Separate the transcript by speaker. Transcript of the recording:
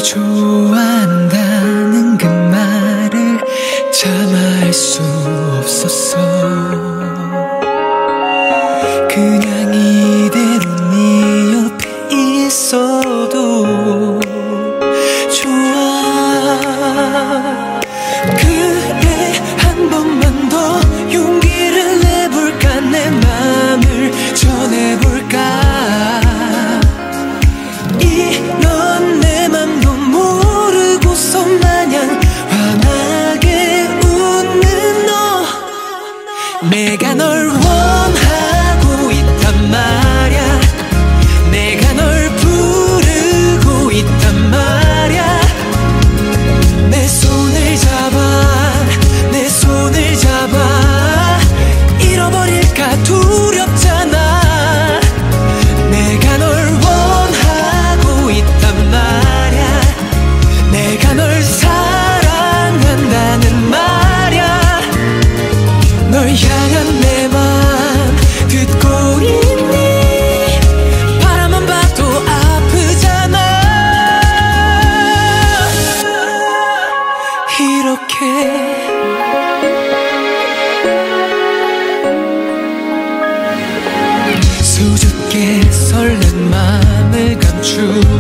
Speaker 1: 좋아한다는 그 말을 참아할 수 없었어. 그냥 이대로 네 옆에 있어도 좋아. 그래, 한 번만 더 용기를 내볼까. 내 맘을 전해볼까. 이런 내 맘도 모르고서 마냥 환하게 웃는 너. 내가 널 원하고 있단 말야. 내가 널 부르고 있단 말야. 내 손을 잡아, 내 손을 잡아. 잃어버릴까 두렵잖아. 내가 널 원하고 있단 말야. 내가 널 사랑한다는 말야. 널 향한 내 맘 듣고 있니? 바라만 봐도 아프잖아. 이렇게 수줍게 설렌 맘을 감추